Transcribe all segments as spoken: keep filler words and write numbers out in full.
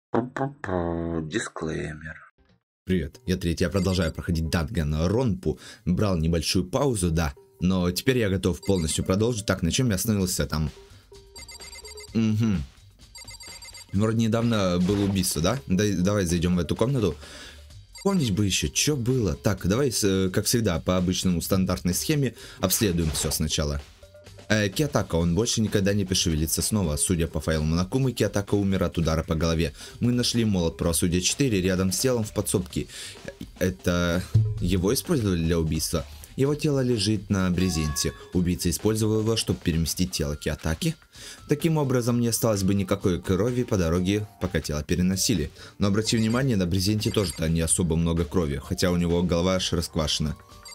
Пу-пу-пу. Дисклеймер. Привет, я третий, я продолжаю проходить Данганронпу, брал небольшую паузу, да, но теперь я готов полностью продолжить. Так, на чем я остановился там? Угу. Вроде недавно было убийство, да? да? Давай зайдем в эту комнату. Помнить бы еще, что было. Так, давай, как всегда, по обычному стандартной схеме обследуем все сначала. Э, Киотака, он больше никогда не пошевелится снова. Судя по файлу Монокумы, Киотака умер от удара по голове. Мы нашли молот правосудия четыре рядом с телом в подсобке. Это его использовали для убийства? Его тело лежит на брезенте. Убийца использовал его, чтобы переместить тело Киотаки. Таким образом, не осталось бы никакой крови по дороге, пока тело переносили. Но обрати внимание, на брезенте тоже-то не особо много крови, хотя у него голова аж расквашена.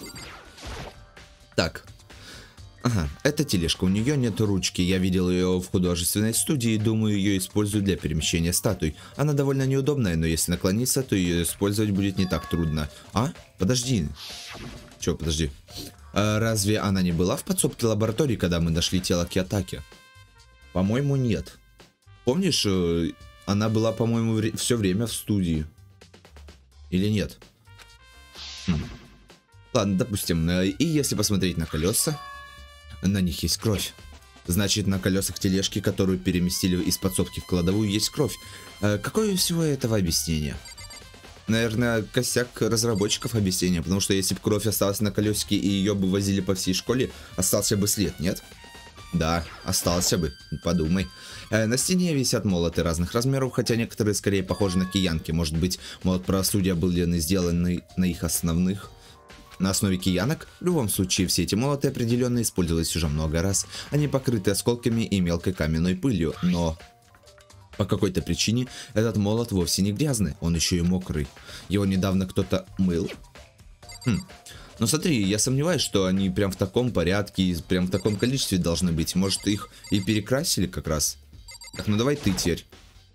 Так. Ага, это тележка, у нее нет ручки, я видел ее в художественной студии и думаю, ее используют для перемещения статуй. Она довольно неудобная, но если наклониться, то ее использовать будет не так трудно. А? Подожди. Че, подожди. А разве она не была в подсобке лаборатории, когда мы нашли тело Киотаки? По-моему, нет. Помнишь, она была, по-моему, вре- все время в студии. Или нет? Хм. Ладно, допустим. И если посмотреть на колеса, на них есть кровь. Значит, на колесах тележки, которую переместили из подсобки в кладовую, есть кровь. А какое у всего этого объяснение? Наверное, косяк разработчиков объяснения, потому что если бы кровь осталась на колесике и ее бы возили по всей школе, остался бы след, нет? Да, остался бы, подумай. Э, на стене висят молоты разных размеров, хотя некоторые скорее похожи на киянки. Может быть, молот правосудия был сделан на их основных... На основе киянок? В любом случае, все эти молоты определенно использовались уже много раз. Они покрыты осколками и мелкой каменной пылью, но... По какой-то причине этот молот вовсе не грязный, он еще и мокрый. Его недавно кто-то мыл. Хм. Но смотри, я сомневаюсь, что они прям в таком порядке и прям в таком количестве должны быть. Может, их и перекрасили как раз? Так, ну давай ты теперь.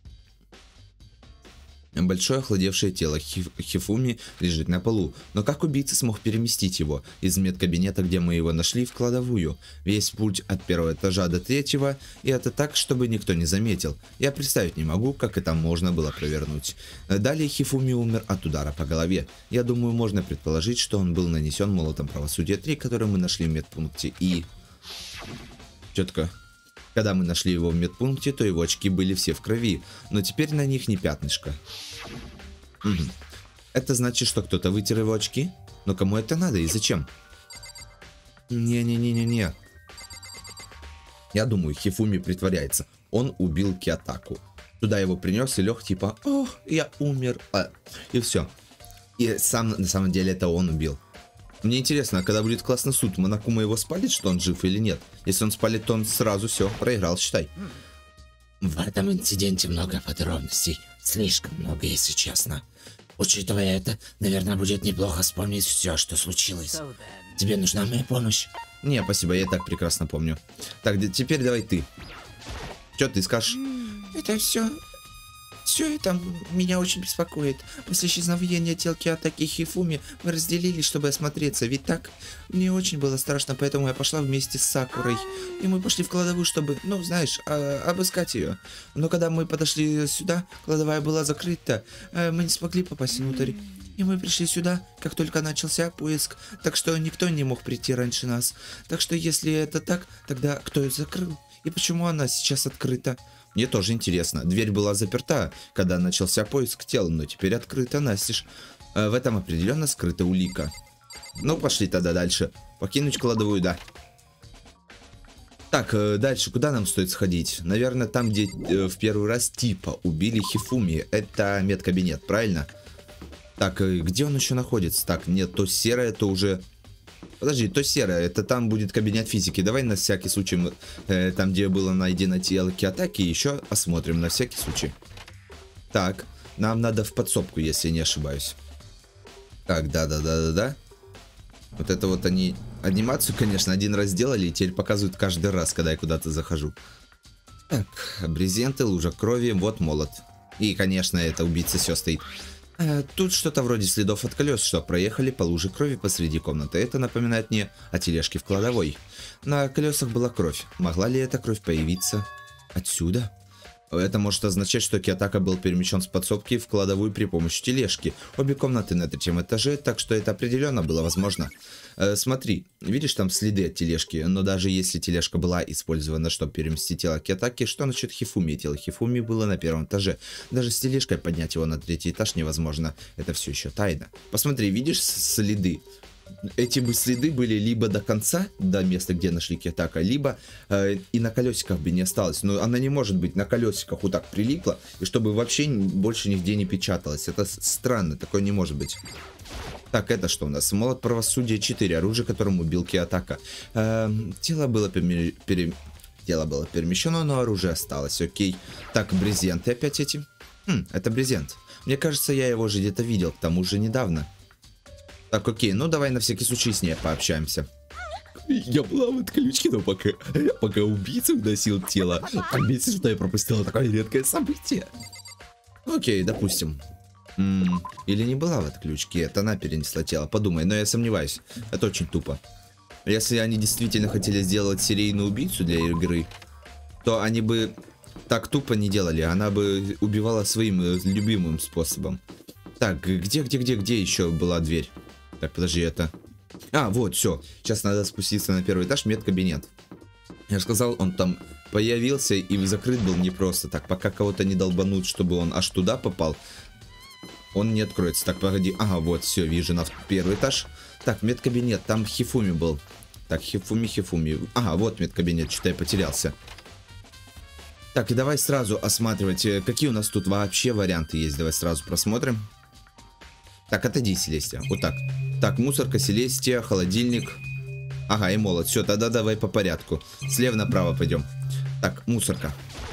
Большое охладевшее тело Хиф Хифуми лежит на полу. Но как убийца смог переместить его из медкабинета, где мы его нашли, в кладовую? Весь путь от первого этажа до третьего, и это так, чтобы никто не заметил. Я представить не могу, как это можно было провернуть. Далее Хифуми умер от удара по голове. Я думаю, можно предположить, что он был нанесен молотом правосудия три, который мы нашли в медпункте, и... Четко. Когда мы нашли его в медпункте, то его очки были все в крови, но теперь на них не пятнышко. Угу. Это значит, что кто-то вытер его очки? Но кому это надо и зачем? Не-не-не-не-не. Я думаю, Хифуми притворяется. Он убил Киотаку. Туда его принес и лег типа «Ох, я умер». А, и все. И сам на самом деле это он убил. Мне интересно, а когда будет классный суд, Монокума его спалит, что он жив или нет? Если он спалит, то он сразу все, проиграл, считай. В этом инциденте много подробностей. Слишком много, если честно. Учитывая это, наверное, будет неплохо вспомнить все, что случилось. Тебе нужна моя помощь? Не, спасибо, я и так прекрасно помню. Так, теперь давай ты. Что ты скажешь? Это все... Все это меня очень беспокоит. После исчезновения тел Киотаки и Хифуми мы разделились, чтобы осмотреться. Ведь так? Мне очень было страшно, поэтому я пошла вместе с Сакурой. И мы пошли в кладовую, чтобы, ну, знаешь, а, обыскать ее. Но когда мы подошли сюда, кладовая была закрыта. А мы не смогли попасть внутрь. И мы пришли сюда, как только начался поиск. Так что никто не мог прийти раньше нас. Так что если это так, тогда кто ее закрыл? И почему она сейчас открыта? Мне тоже интересно. Дверь была заперта, когда начался поиск тела, но теперь открыта настежь. В этом определенно скрыта улика. Ну, пошли тогда дальше. Покинуть кладовую, да. Так, дальше куда нам стоит сходить? Наверное, там, где э, в первый раз типа убили Хифуми. Это медкабинет, правильно? Так, где он еще находится? Так, нет, то серое, то уже... Подожди, то серое, это там будет кабинет физики. Давай на всякий случай, э, там где было найдено тело Киотаки, еще осмотрим на всякий случай. Так, нам надо в подсобку, если не ошибаюсь. Так, да-да-да-да-да. Вот это вот они анимацию, конечно, один раз сделали, и теперь показывают каждый раз, когда я куда-то захожу. Так, брезенты, лужа крови, вот молот. И, конечно, это убийца все стоит. Тут что-то вроде следов от колес, что проехали по луже крови посреди комнаты. Это напоминает мне о тележке в кладовой. На колесах была кровь. Могла ли эта кровь появиться отсюда? Это может означать, что Киотака был перемещен с подсобки в кладовую при помощи тележки. Обе комнаты на третьем этаже, так что это определенно было возможно. Э, смотри, видишь там следы от тележки, но даже если тележка была использована, чтобы переместить тело Киотаки, что насчет Хифуми? Тело Хифуми было на первом этаже. Даже с тележкой поднять его на третий этаж невозможно. Это все еще тайна. Посмотри, видишь следы? Эти бы следы были либо до конца, до места, где нашли Киотака, либо э, и на колесиках бы не осталось. Но она не может быть на колесиках вот так прилипла, и чтобы вообще больше нигде не печаталось. Это странно, такое не может быть. Так, это что у нас? Молот правосудия четыре, оружие, которым убил Киотака. Э, тело было пере... пере... Тело было перемещено, но оружие осталось, окей. Так, брезенты опять эти. Хм, это брезент. Мне кажется, я его же где-то видел, к тому же недавно. Так, окей, ну давай на всякий случай с ней пообщаемся. Я была в отключке, но пока, пока убийца вносил тело. Так бесит, что я пропустила такое редкое событие. Окей, допустим. М-м, или не была в отключке, это она перенесла тело. Подумай, но я сомневаюсь. Это очень тупо. Если они действительно хотели сделать серийную убийцу для игры, то они бы так тупо не делали. Она бы убивала своим любимым способом. Так, где, где, где, где еще была дверь? Так, подожди, это... А, вот, все. Сейчас надо спуститься на первый этаж, медкабинет. Я же сказал, он там появился и закрыт был не просто так. Пока кого-то не долбанут, чтобы он аж туда попал, он не откроется. Так, погоди. Ага, вот, все, вижу, на первый этаж. Так, медкабинет, там Хифуми был. Так, Хифуми, Хифуми. Ага, вот медкабинет, что-то я потерялся. Так, и давай сразу осматривать, какие у нас тут вообще варианты есть. Давай сразу просмотрим. Так, отойди, Селестия. Вот так. Так, мусорка, Селестия, холодильник. Ага, и молот. Все, тогда давай по порядку. Слева направо пойдем. Так, мусорка.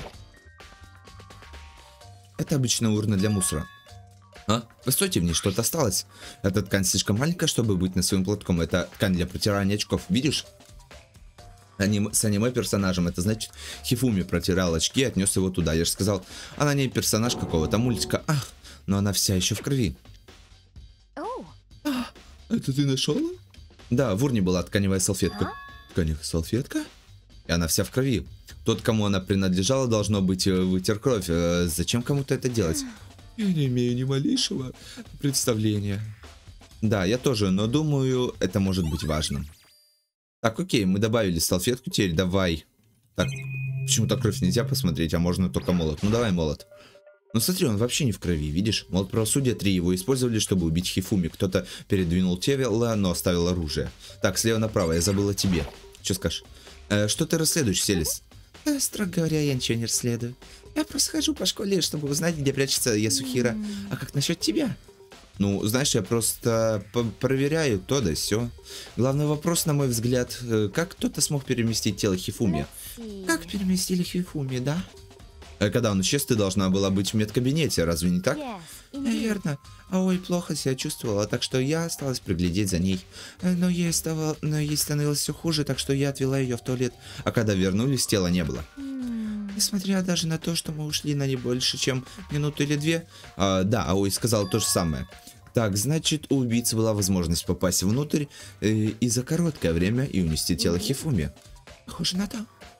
Это обычная урна для мусора. А? Постойте, в ней что-то осталось. Эта ткань слишком маленькая, чтобы быть на своим платком. Это ткань для протирания очков. Видишь? Аним... С аниме-персонажем. Это значит, Хифуми протирал очки и отнес его туда. Я же сказал, она не персонаж какого-то мультика. Ах, но она вся еще в крови. А, это ты нашел? Да, в урне была тканевая салфетка. Тканевая салфетка? И она вся в крови. Тот, кому она принадлежала, должно быть, вытер кровь. Зачем кому-то это делать? Я не имею ни малейшего представления. Да, я тоже, но думаю, это может быть важным. Так, окей, мы добавили салфетку, теперь давай. Так, почему-то кровь нельзя посмотреть, а можно только молот. Ну давай молот. Ну смотри, он вообще не в крови, видишь? Молот правосудия три, его использовали, чтобы убить Хифуми. Кто-то передвинул тело, но оставил оружие. Так, слева направо, я забыл о тебе. Что скажешь? Э, что ты расследуешь, Селис? Э, строго говоря, я ничего не расследую. Я просто хожу по школе, чтобы узнать, где прячется Ясухира. А как насчет тебя? Ну, знаешь, я просто проверяю то да сё. Главный вопрос, на мой взгляд, как кто-то смог переместить тело Хифуми? Как переместили Хифуми, да? Когда он исчез, ты должна была быть в медкабинете, разве не так? Верно. А ой, плохо себя чувствовала, так что я осталась приглядеть за ней. Но ей, стало... Но ей становилось все хуже, так что я отвела ее в туалет. А когда вернулись, тела не было. Несмотря даже на то, что мы ушли на не больше, чем минуту или две. А, да, Аой сказал то же самое. Так, значит, у убийцы была возможность попасть внутрь э, и за короткое время и унести тело Хифуми. Похоже на то.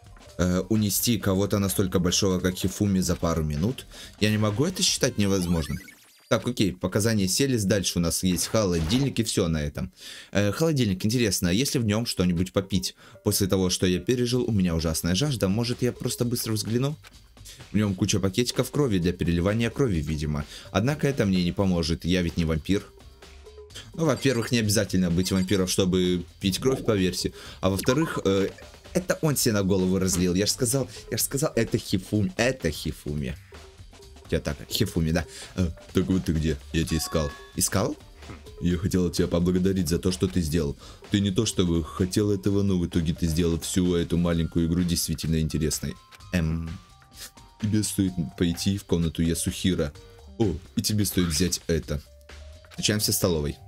Э, унести кого-то настолько большого, как Хифуми, за пару минут? Я не могу это считать невозможным. Так, окей, показания Селис. Дальше у нас есть холодильник и все на этом. Э, холодильник, интересно, если в нем что-нибудь попить? После того, что я пережил, у меня ужасная жажда. Может, я просто быстро взгляну? В нем куча пакетиков крови для переливания крови, видимо. Однако это мне не поможет, я ведь не вампир. Ну, во-первых, не обязательно быть вампиром, чтобы пить кровь, поверьте. А во-вторых, э, это он себе на голову разлил. Я же сказал, я же сказал, это Хифуми, это Хифуми. Я так, Хифуми, да. А, так вот ты где? Я тебя искал. Искал? Я хотел тебя поблагодарить за то, что ты сделал. Ты не то чтобы хотел этого, но в итоге ты сделал всю эту маленькую игру действительно интересной. Эм... Тебе стоит пойти в комнату Ясухира. О, и тебе стоит взять это. Встречаемся в столовой.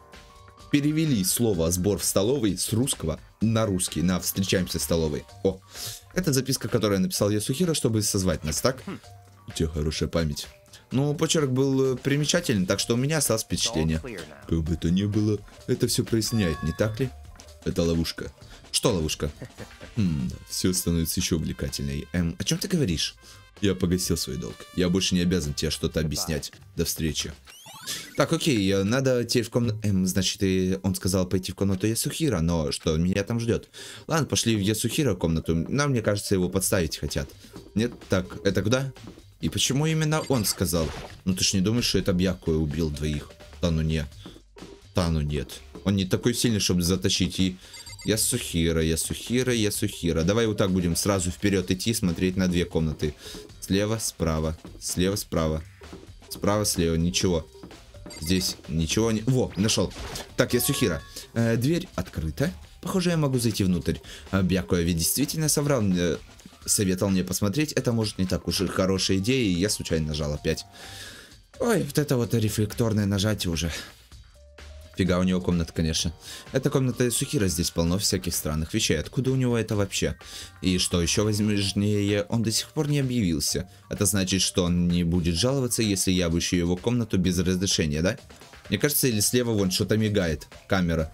Перевели слово «сбор в столовой» с русского на русский, на «встречаемся в столовой». О, это записка, которую я написал Ясухира, чтобы созвать нас, так? У тебя хорошая память. Ну, почерк был примечательный, так что у меня осталось впечатление. Как бы то ни было, это все проясняет, не так ли? Это ловушка. Что ловушка? Хм, все становится еще увлекательней. Эм, о чем ты говоришь? Я погасил свой долг. Я больше не обязан тебе что-то объяснять. До встречи. Так, окей, надо идти в комнату. Эм, значит, и он сказал пойти в комнату Ясухира, но что меня там ждет? Ладно, пошли в Ясухира комнату. Нам, мне кажется, его подставить хотят. Нет? Так, это куда? И почему именно он сказал? Ну ты ж не думаешь, что это Бьякуя убил двоих? Да ну не. Да ну нет. Он не такой сильный, чтобы затащить. И Ясухира, Ясухира, Ясухира. Давай вот так будем сразу вперед идти, смотреть на две комнаты. Слева, справа. Слева, справа. Справа, слева. Ничего. Здесь ничего не... Во, нашел. Так, Ясухира. Э, дверь открыта. Похоже, я могу зайти внутрь. А Бьякуя ведь действительно соврал мне... Советовал мне посмотреть. Это может не так уж и хорошая идея. И я случайно нажал опять. Ой, вот это вот рефлекторное нажатие уже. Фига у него комната, конечно. Это комната Ясухира, здесь полно всяких странных вещей. Откуда у него это вообще? И что еще важнее, он до сих пор не объявился. Это значит, что он не будет жаловаться, если я обыщу его комнату без разрешения, да? Мне кажется, или слева вон что-то мигает. Камера.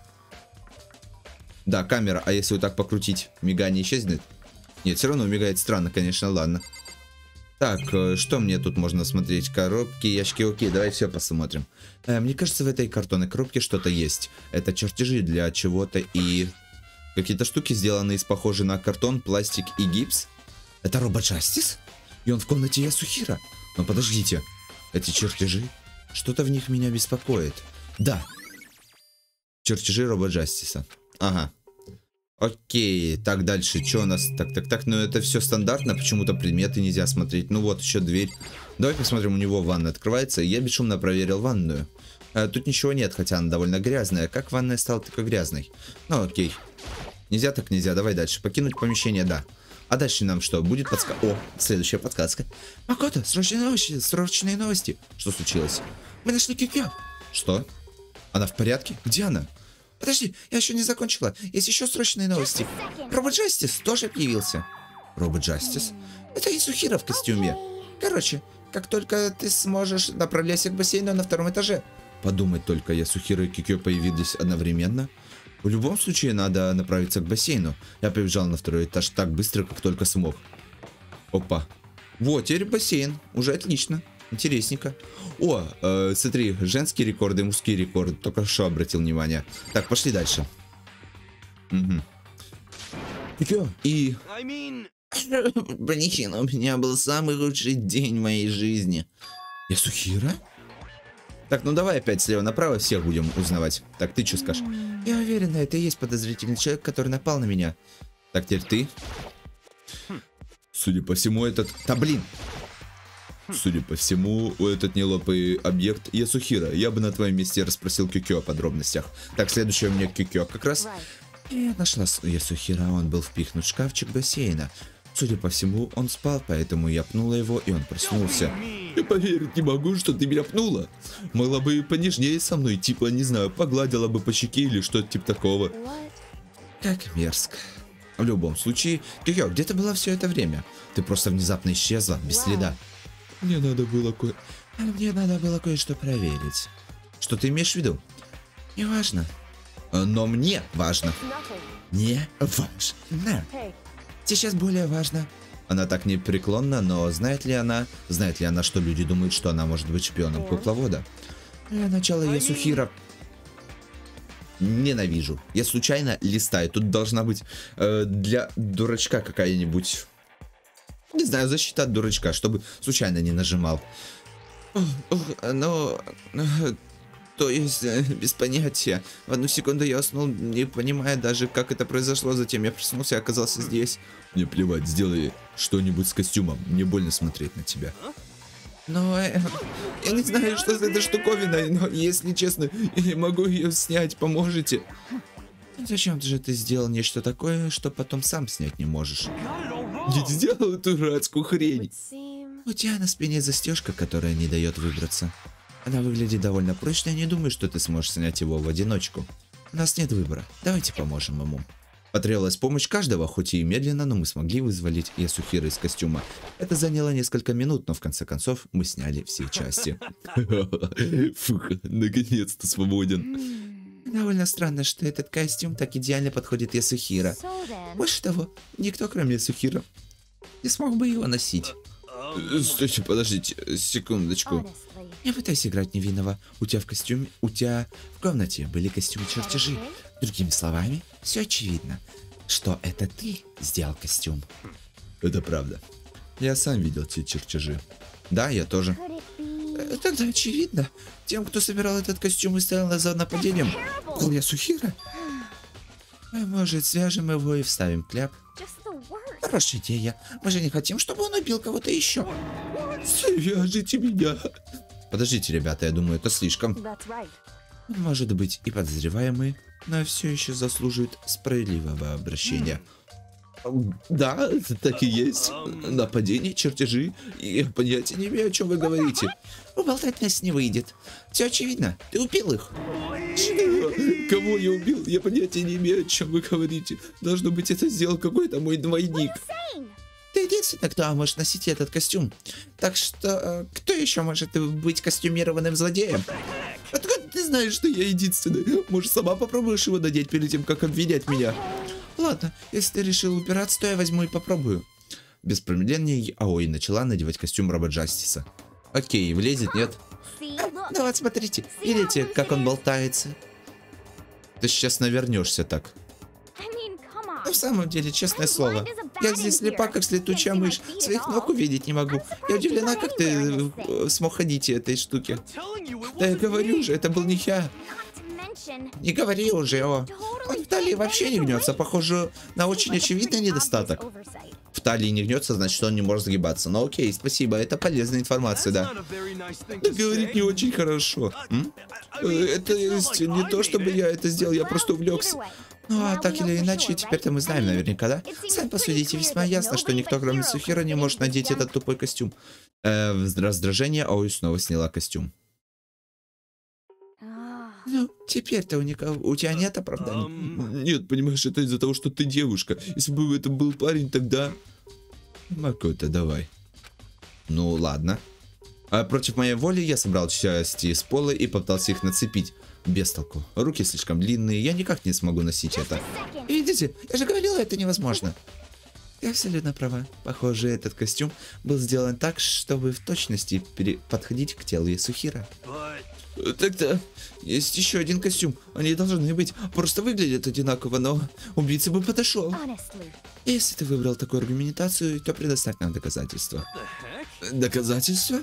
Да, камера. А если вот так покрутить, мигание исчезнет? Нет, все равно мигает странно, конечно, ладно. Так, что мне тут можно смотреть? Коробки, ящики, окей, давай все посмотрим. Э, мне кажется, в этой картонной коробке что-то есть. Это чертежи для чего-то и... Какие-то штуки, сделанные из похожей на картон, пластик и гипс. Это робот Джастис? И он в комнате Ясухира? Но подождите, эти чертежи? Что-то в них меня беспокоит. Да. Чертежи робот Джастиса. Ага. Окей, так дальше, что у нас? Так, так, так, ну это все стандартно, почему-то предметы нельзя смотреть. Ну вот, еще дверь. Давай посмотрим, у него ванна открывается. Я бесшумно проверил ванную. А, тут ничего нет, хотя она довольно грязная. Как ванная стала такой грязной? Ну окей. Нельзя так нельзя, давай дальше. Покинуть помещение, да. А дальше нам что? Будет подсказка? О, следующая подсказка. Макото, срочные новости, срочные новости. Что случилось? Мы нашли Кикё. Что? Она в порядке? Где она? Подожди, я еще не закончила. Есть еще срочные новости. Робот Джастис тоже объявился. Робот Джастис? Это Ясухира в костюме. Короче, как только ты сможешь, направляйся к бассейну на втором этаже. Подумать только, Ясухира и Кикё появились одновременно. В любом случае, надо направиться к бассейну. Я побежал на второй этаж так быстро, как только смог. Опа. Вот, теперь бассейн. Уже отлично. Интересненько. О, э, смотри, женские рекорды, мужские рекорды. Только что обратил внимание. Так, пошли дальше. Угу. И... Блин, у меня был самый лучший день в моей жизни. Ясухира? Так, ну давай опять слева направо всех будем узнавать. Так, ты что скажешь? Я уверена, это и есть подозрительный человек, который напал на меня. Так, теперь ты. Судя по всему, этот... Да блин! Судя по всему, этот нелепый объект Ясухира. Я бы на твоем месте расспросил Кикё о подробностях. Так, следующее у меня Кикё как раз. Я нашла Ясухира, он был впихнут в шкафчик бассейна. Судя по всему, он спал, поэтому я пнула его, и он проснулся. Я поверить не могу, что ты меня пнула. Могла бы понежнее со мной, типа, не знаю, погладила бы по щеке или что-то типа такого. Как мерзко. В любом случае, Кикё, где ты была все это время? Ты просто внезапно исчезла, без следа. Мне надо было кое... Мне надо было кое-что проверить. Что ты имеешь в виду? Не важно. Но мне важно. Не важно. Сейчас более важно. Она так непреклонна, но знает ли она... Знает ли она, что люди думают, что она может быть шпионом кукловода? Для начала Ясухира... Ненавижу. Я случайно листаю. Тут должна быть э, для дурачка какая-нибудь... Не знаю, защита от дурачка, чтобы случайно не нажимал. Ну, то есть, без понятия. В одну секунду я уснул, не понимая даже, как это произошло. Затем я проснулся и оказался здесь. Мне плевать, сделай что-нибудь с костюмом. Мне больно смотреть на тебя. Но э, я не знаю, что за этой штуковиной, но, если честно, я не могу ее снять, поможете? Зачем же ты сделал нечто такое, что потом сам снять не можешь? Я сделал эту дурацкую хрень. У тебя на спине застежка, которая не дает выбраться. Она выглядит довольно прочно, я не думаю, что ты сможешь снять его в одиночку. У нас нет выбора, давайте поможем ему. Потребовалась помощь каждого, хоть и медленно, но мы смогли вызволить Ясухира из костюма. Это заняло несколько минут, но в конце концов мы сняли все части. Фух, наконец-то свободен. Довольно странно, что этот костюм так идеально подходит Ясухиро. Больше того, никто, кроме Ясухиро, не смог бы его носить. Стойте, подождите, секундочку. Не пытайся играть невинного. У тебя в костюме, у тебя в комнате были костюмы-чертежи. Другими словами, все очевидно, что это ты сделал костюм. Это правда. Я сам видел те чертежи. Да, я тоже. Тогда очевидно, тем, кто собирал этот костюм и стоял за нападением, был Ясухиро. А может, свяжем его и вставим кляп? Хорошая идея. Мы же не хотим, чтобы он убил кого-то еще. Свяжите меня. Подождите, ребята, я думаю, это слишком. Может быть и подозреваемый, но все еще заслуживает справедливого обращения. Да, это так и есть. Нападение, чертежи. Я понятия не имею, о чем вы говорите. Уболтать нас не выйдет. Все очевидно. Ты убил их. Что? Кого я убил? Я понятия не имею, о чем вы говорите. Должно быть, это сделал какой-то мой двойник. Ты единственный, кто может носить этот костюм. Так что, э, кто еще может быть костюмированным злодеем? Откуда ты знаешь, что я единственный? Может, сама попробуешь его надеть перед тем, как обвинять меня? Ладно, если ты решил упираться, то я возьму и попробую. Без промедления Аои начала надевать костюм Роба Джастиса. Окей, влезет, нет? А, ну вот смотрите, видите, как он болтается? Ты сейчас навернешься так. Но в самом деле, честное слово, я здесь слепа, как летучая мышь, своих ног увидеть не могу. Я удивлена, как ты э, смог ходить этой штуке. Да я говорю же, это был не я. Не говори уже, о. Он в талии вообще не гнется, похоже на очень очевидный недостаток. В талии не гнется, значит, он не может сгибаться. Ну окей, спасибо, это полезная информация, да. Это говорит не очень хорошо. М? Это есть не то, чтобы я это сделал, я просто увлекся. Ну а так или иначе, теперь-то мы знаем наверняка, да? Сами посудите, весьма ясно, что никто, кроме Сухиро, не может надеть этот тупой костюм. Э, в раздражение Аои снова сняла костюм. Ну, теперь-то у никого, у тебя нет оправданий? Um, нет, понимаешь, это из-за того, что ты девушка. Если бы это был парень, тогда... Макота, давай. Ну, ладно. А против моей воли я собрал части из пола и попытался их нацепить. Без толку. Руки слишком длинные, я никак не смогу носить это. Видите, я же говорила, это невозможно. Ты абсолютно права. Похоже, этот костюм был сделан так, чтобы в точности подходить к телу Ясухиро. Тогда есть еще один костюм. Они должны быть. Просто выглядят одинаково, но убийца бы подошел. Если ты выбрал такую аргументацию, то предоставь нам доказательства. Доказательства?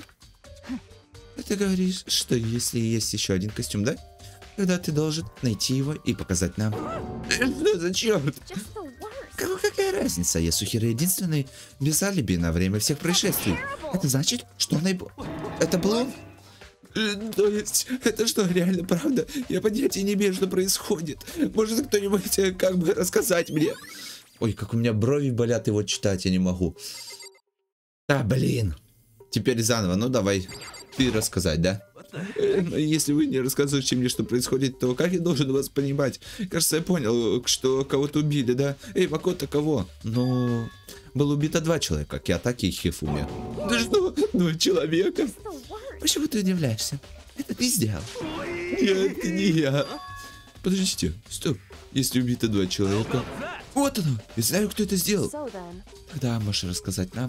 Ты говоришь, что если есть еще один костюм, да? Тогда ты должен найти его и показать нам. Что за черт? Кому какая разница? Ясухиро единственный без алиби на время всех происшествий. Это значит, что он и... Это был он? То есть, это что, реально правда? Я понятия не имею, что происходит. Может, кто-нибудь как бы рассказать мне? Ой, как у меня брови болят, его читать я не могу. А, блин. Теперь заново, ну давай ты рассказать, да? Если вы не рассказываете мне, что происходит, то как я должен вас понимать? Кажется, я понял, что кого-то убили, да? Эй, Макото, кого? Ну, было убито два человека, Киотаки и Хифуми. Да что? Два человека? Почему ты удивляешься? Это ты сделал. Нет, не я. Подождите, стоп. Если убито два человека... Вот оно! Я знаю, кто это сделал. Тогда можешь рассказать нам.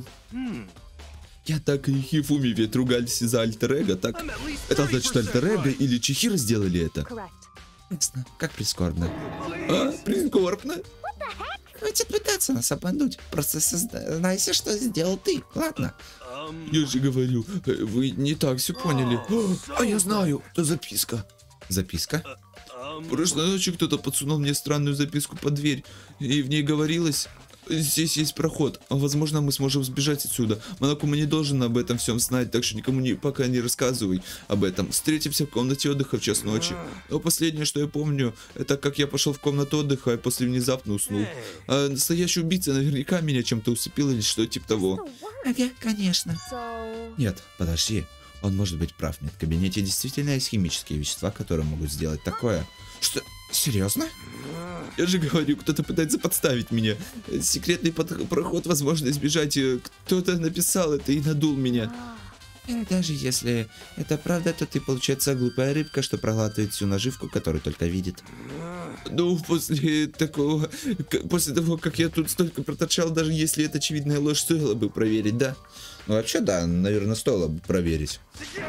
Я так и Хифуми ведь ругались из-за альтер-эго, так? Это значит, альтер-эго или Чихиро сделали это? Ясно. Как прискорбно. А, прискорбно? Хватит пытаться нас обмануть. Просто сознайся, что сделал ты. Ладно? Я же говорю, вы не так все поняли. А я знаю, это записка. Записка? Прошлой ночью кто-то подсунул мне странную записку под дверь, и в ней говорилось: здесь есть проход, а возможно мы сможем сбежать отсюда. Монокума не должен об этом всем знать, так что никому не, пока не рассказывай об этом. Встретимся в комнате отдыха в час ночи. Но последнее, что я помню, это как я пошел в комнату отдыха и после внезапно уснул. А настоящий убийца наверняка меня чем-то усыпил или что типа того. Ага, конечно. Нет, подожди. Он может быть прав. В медкабинете действительно есть химические вещества, которые могут сделать такое. Что? Серьезно? Я же говорю, кто-то пытается подставить меня. Секретный под... проход, возможно, избежать. Кто-то написал это и надул меня. И даже если это правда, то ты, получается, глупая рыбка, что проглатывает всю наживку, которую только видит. Ну, после такого, после того, как я тут столько проторчал, даже если это очевидная ложь, стоило бы проверить, да? Ну, вообще, да, наверное, стоило бы проверить.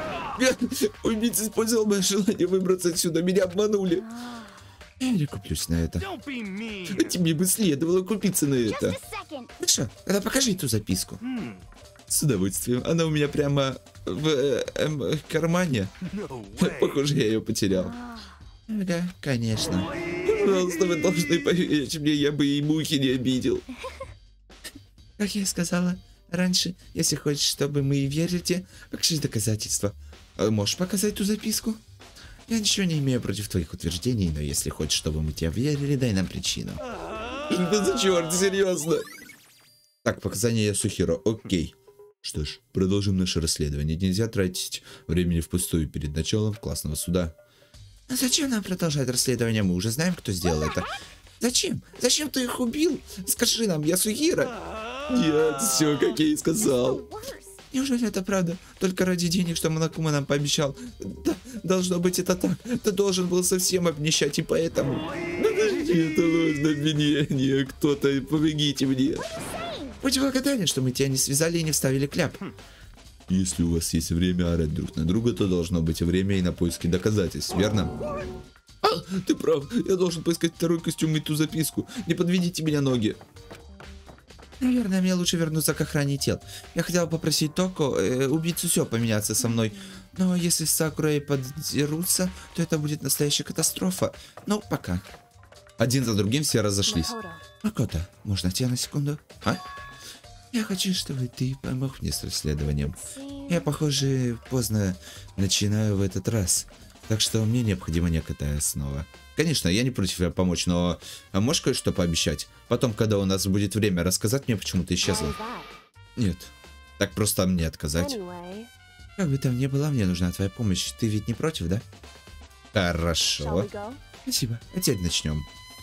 Убийца использовал мое желание выбраться отсюда, меня обманули. Я не куплюсь на это. Тебе бы следовало купиться на это. Хорошо, тогда покажи эту записку. С удовольствием. Она у меня прямо в э, э, кармане. Похоже, я ее потерял. Ага, конечно. Пожалуйста, вы должны поверить мне, я бы и мухи не обидел. Как я сказала раньше, если хочешь, чтобы мы верили, покажи доказательства. А можешь показать ту записку? Я ничего не имею против твоих утверждений, но если хочешь, чтобы мы тебе верили, дай нам причину. Что за черт, серьезно? Так, показания Ясухиро, окей. Что ж, продолжим наше расследование. Нельзя тратить времени впустую перед началом классного суда. А зачем нам продолжать расследование? Мы уже знаем, кто сделал это. Зачем? Зачем ты их убил? Скажи нам, Ясухиро. Нет, все, как я и сказал. Неужели это правда? Только ради денег, что Монокума нам пообещал? Да, должно быть это так. Ты должен был совсем обнищать, и поэтому... Подожди, это ложное обвинение. Кто-то, помогите мне. Будь благодарен, что мы тебя не связали и не вставили кляп. Если у вас есть время орать друг на друга, то должно быть время и на поиски доказательств, верно? А, ты прав, я должен поискать второй костюм и ту записку. Не подведите меня ноги. Наверное, мне лучше вернуться к охране тел. Я хотел попросить Токо, э, убийцу Сё, поменяться со мной. Но если с Сакурой подерутся, то это будет настоящая катастрофа. Ну, пока. Один за другим все разошлись. Макото, можно тебя на секунду? А? Я хочу, чтобы ты помог мне с расследованием. Я, похоже, поздно начинаю в этот раз. Так что мне необходима некая основа. Конечно, я не против тебе помочь, но а можешь кое-что пообещать? Потом, когда у нас будет время, рассказать мне, почему ты исчезла? Нет. Так просто мне отказать. Как бы там ни было, мне нужна твоя помощь. Ты ведь не против, да? Хорошо. Спасибо. А теперь начнем.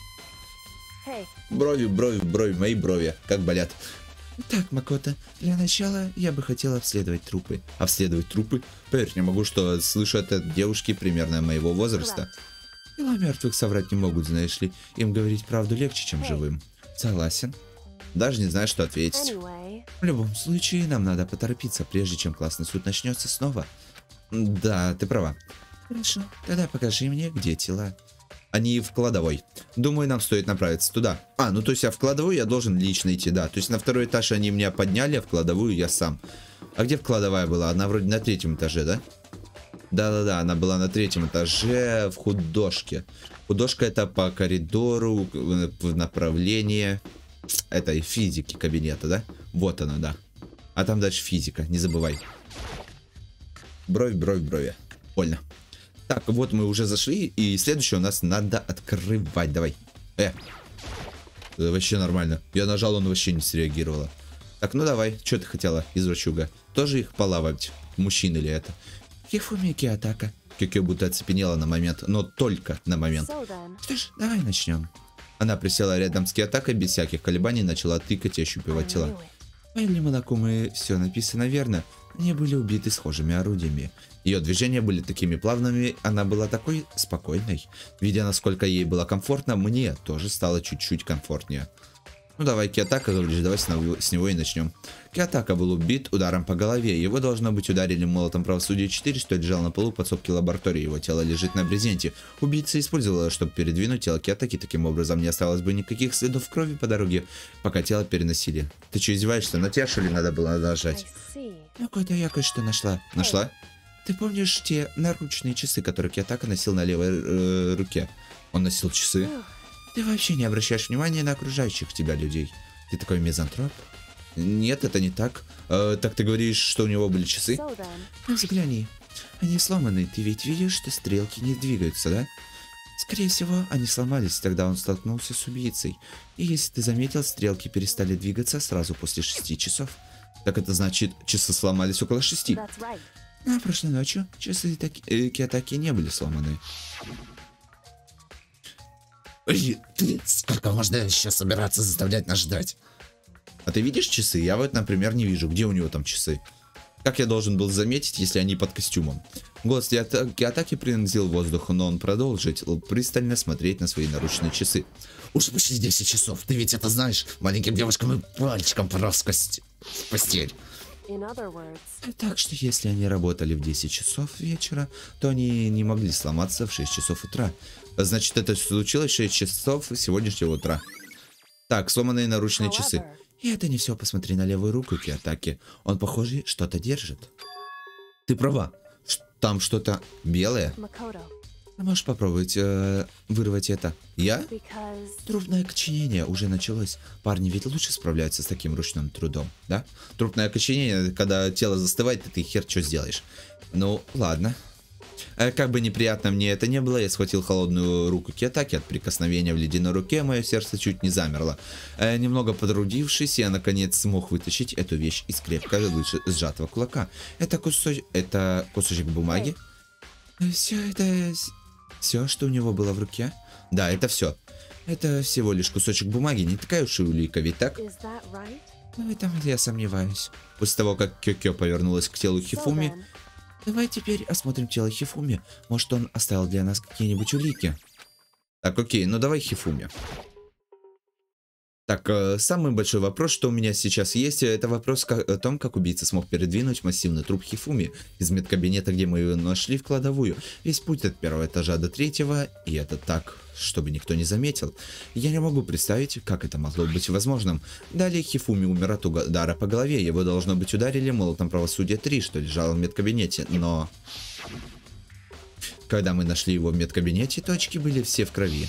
Брови, брови, брови, мои брови. Как болят. Так, Макото, для начала я бы хотела обследовать трупы. Обследовать трупы? Поверь, не могу, что слышу это от девушки примерно моего возраста. Тела мертвых соврать не могут, знаешь ли. Им говорить правду легче, чем живым. Согласен. Даже не знаю, что ответить. В любом случае, нам надо поторопиться, прежде чем классный суд начнется снова. Да, ты права. Хорошо, тогда покажи мне, где тела. Они в кладовой. Думаю, нам стоит направиться туда. А, ну то есть, а в кладовую я должен лично идти, да. То есть на второй этаж они меня подняли, а в кладовую я сам. А где кладовая была? Она вроде на третьем этаже, да? Да-да-да, она была на третьем этаже в художке. Художка это по коридору в направлении этой физики кабинета, да? Вот она, да. А там дальше физика, не забывай. Бровь, бровь, брови. Больно. Так, вот мы уже зашли, и следующее у нас надо открывать. Давай. Э. Это вообще нормально. Я нажал, он вообще не среагировала. Так, ну давай. Что ты хотела, извращуга? Тоже их полавать? Мужчин или это? Хифуми Киотака. Кикё будто оцепенела на момент, но только на момент. Что ж, давай начнем. Она присела рядом с Киотакой, без всяких колебаний начала тыкать и ощупывать тела. Для Монокумы все написано верно. Они были убиты схожими орудиями. Ее движения были такими плавными, она была такой спокойной. Видя, насколько ей было комфортно, мне тоже стало чуть-чуть комфортнее. Ну давай, Киотака, говоришь, давай с него, с него и начнем. Киотака был убит ударом по голове. Его, должно быть, ударили молотом правосудия четыре, что лежал на полу в подсобке лаборатории. Его тело лежит на брезенте. Убийца использовала, чтобы передвинуть тело Киотаки. Таким образом, не осталось бы никаких следов крови по дороге, пока тело переносили. Ты что, издеваешься? На тебя, что ли, надо было нажать? Ну, кое-то я кое-что нашла. Нашла? Ты помнишь те наручные часы, которые Киотака носил на левой э, руке? Он носил часы? Ты вообще не обращаешь внимания на окружающих тебя людей. Ты такой мизантроп? Нет, это не так. Э, так ты говоришь, что у него были часы? Ну, взгляни. Они сломаны. Ты ведь видишь, что стрелки не двигаются, да? Скорее всего, они сломались, тогда он столкнулся с убийцей. И если ты заметил, стрелки перестали двигаться сразу после шести часов. Так это значит, часы сломались около шести. А прошлой ночью часы таки, э, Киотаки не были сломаны. Сколько можно еще собираться заставлять нас ждать? А ты видишь часы? Я вот, например, не вижу. Где у него там часы? Как я должен был заметить, если они под костюмом? Голос Киотаки пронзил воздух, но он продолжил пристально смотреть на свои наручные часы. Уж почти десять часов, ты ведь это знаешь, маленьким девушкам и пальчиком пора в постель. Так что если они работали в десять часов вечера, то они не могли сломаться в шесть часов утра. Значит, это случилось в шесть часов сегодняшнего утра. Так, сломанные наручные часы. И это не все, посмотри на левую руку Киотаки. Он, похоже, что-то держит. Ты права. Там что-то белое. Ты можешь попробовать э, вырвать это? Я? Трупное окоченение уже началось. Парни ведь лучше справляются с таким ручным трудом, да? Трупное окоченение, когда тело застывает, и ты хер что сделаешь. Ну, ладно. Э, как бы неприятно мне это не было, я схватил холодную руку Киотаки. От прикосновения в ледяной руке мое сердце чуть не замерло. Э, немного потрудившись, я наконец смог вытащить эту вещь из крепко сжатого кулака. Это, кусоч... это кусочек бумаги. Все это... Все, что у него было в руке? Да, это все. Это всего лишь кусочек бумаги, не такая уж и улика, ведь так? В этом я сомневаюсь. После того, как Кёкё повернулась к телу Хифуми, давай теперь осмотрим тело Хифуми. Может, он оставил для нас какие-нибудь улики? Так, окей, ну давай Хифуми. Так, э, самый большой вопрос, что у меня сейчас есть, это вопрос как, о том, как убийца смог передвинуть массивный труп Хифуми из медкабинета, где мы его нашли, в кладовую. Весь путь от первого этажа до третьего, и это так, чтобы никто не заметил. Я не могу представить, как это могло быть возможным. Далее Хифуми умер от удара по голове, его, должно быть, ударили молотом правосудия три, что лежало в медкабинете, но... Когда мы нашли его в медкабинете, точки были все в крови.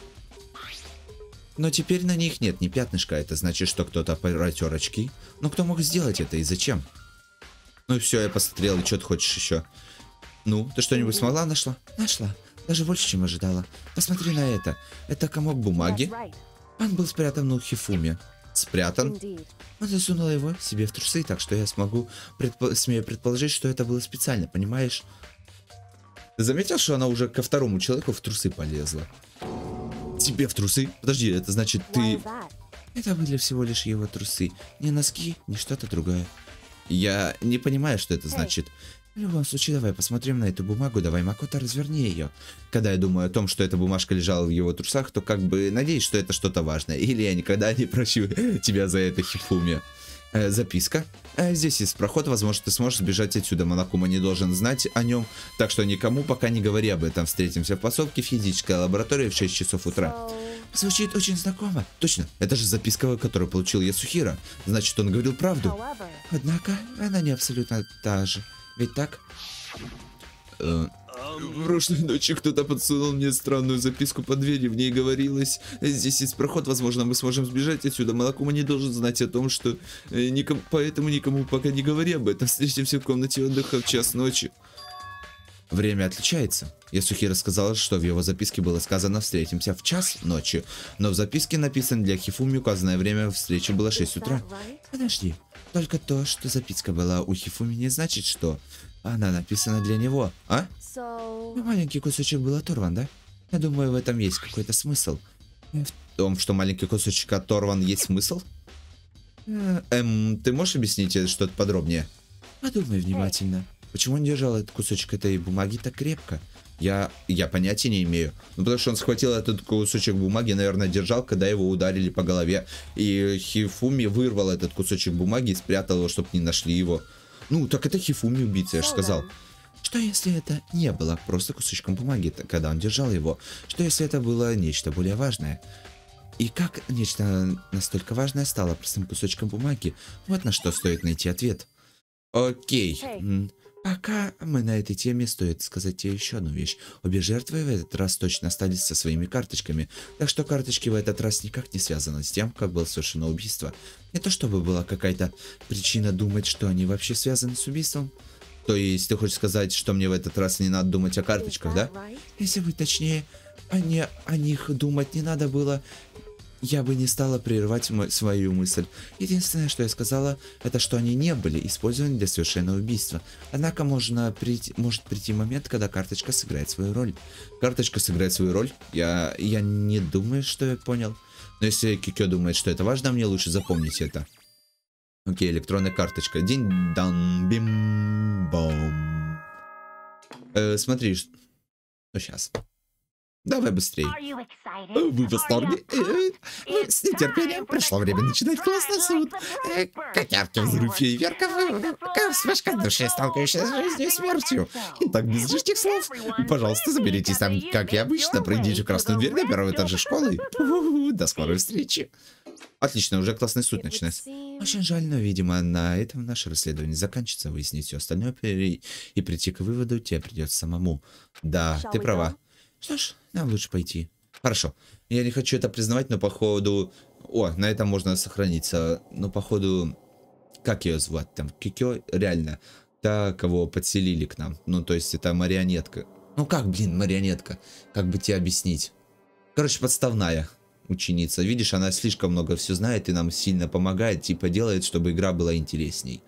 Но теперь на них нет ни пятнышка, это значит, что кто-то протер очки. Но кто мог сделать это и зачем? Ну и все, я посмотрел, и что ты хочешь еще? Ну, ты что-нибудь смогла нашла? Нашла. Даже больше, чем ожидала. Посмотри на это. Это комок бумаги. Он был спрятан у Хифуми. Спрятан? Он засунул его себе в трусы, так что я смогу, предпо... смею предположить, что это было специально, понимаешь? Ты заметил, что она уже ко второму человеку в трусы полезла? Тебе в трусы? Подожди, это значит ты... Это были всего лишь его трусы. Не носки, ни что-то другое. Я не понимаю, что это значит. В любом случае, давай посмотрим на эту бумагу. Давай, Макото, разверни ее. Когда я думаю о том, что эта бумажка лежала в его трусах, то как бы надеюсь, что это что-то важное. Или я никогда не прощу тебя за это, Хифуми. Э, записка. Э, здесь есть проход, возможно, ты сможешь сбежать отсюда. Монокума не должен знать о нем, так что никому пока не говори об этом. Встретимся в подсобке в физической лаборатории в шесть часов утра. Звучит очень знакомо. Точно, это же записка, которую получил Ясухиро. Значит, он говорил правду. Однако, она не абсолютно та же. Ведь так? Э, в прошлой ночи кто-то подсунул мне странную записку под дверью. В ней говорилось: здесь есть проход, возможно, мы сможем сбежать отсюда. Монокума не должен знать о том, что... Э, никому, поэтому никому пока не говори об этом. Встретимся в комнате отдыха в час ночи. Время отличается. Ясухиро сказал, что в его записке было сказано «встретимся в час ночи», но в записке написано для Хифуми указанное время встречи было шесть утра. Подожди, только то, что записка была у Хифуми, не значит, что она написана для него, а? Ну, маленький кусочек был оторван, да? Я думаю, в этом есть какой-то смысл. В том, что маленький кусочек оторван, есть смысл? Эм, ты можешь объяснить что-то подробнее? Подумай внимательно. Почему он держал этот кусочек этой бумаги так крепко? Я, я понятия не имею. Ну, потому что он схватил этот кусочек бумаги, наверное, держал, когда его ударили по голове. И Хифуми вырвал этот кусочек бумаги и спрятал его, чтобы не нашли его. Ну, так это Хифуми убийца, я же сказал. Что если это не было просто кусочком бумаги, когда он держал его? Что если это было нечто более важное? И как нечто настолько важное стало простым кусочком бумаги? Вот на что стоит найти ответ. Окей. Пока мы на этой теме, стоит сказать тебе еще одну вещь. Обе жертвы в этот раз точно остались со своими карточками, так что карточки в этот раз никак не связаны с тем, как было совершено убийство. Не то чтобы была какая-то причина думать, что они вообще связаны с убийством. То есть ты хочешь сказать, что мне в этот раз не надо думать о карточках, да? Если быть точнее, о, не, о них думать не надо было... Я бы не стала прерывать мой, свою мысль. Единственное, что я сказала, это что они не были использованы для совершения убийства. Однако можно прийти, может прийти момент, когда карточка сыграет свою роль. Карточка сыграет свою роль? Я, я не думаю, что я понял. Но если Кикё думает, что это важно, мне лучше запомнить это. Окей, электронная карточка. Динь-дан, бим-бом. Э, смотри, что... Ну, сейчас. Давай быстрее. Вы в восторге? Э, С нетерпением пришло время начинать классный суд. Э, Как яркий взрыв фейерверков, э, как вспышка души, сталкивающаяся с жизнью и смертью. Итак, без лишних слов, пожалуйста, заберитесь там, как и обычно, пройдите красную дверь на первом этаже школы. Пу-пу-пу, До скорой встречи. Отлично, уже классный суд начинается. Очень жаль, но, видимо, на этом наше расследование заканчивается. Выяснить все остальное и прийти к выводу тебе придется самому. Да, ты права. Что ж, нам лучше пойти. Хорошо. Я не хочу это признавать, но походу... О, на этом можно сохраниться. Но походу... Как ее звать там? Кикё? Реально. Та, кого подселили к нам. Ну, то есть это марионетка. Ну как, блин, марионетка? Как бы тебе объяснить? Короче, подставная ученица. Видишь, она слишком много все знает и нам сильно помогает. Типа делает, чтобы игра была интересней.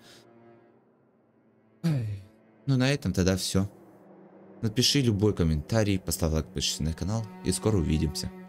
Ай. Ну, на этом тогда все. Напиши любой комментарий, поставь лайк, подпишись на канал и скоро увидимся.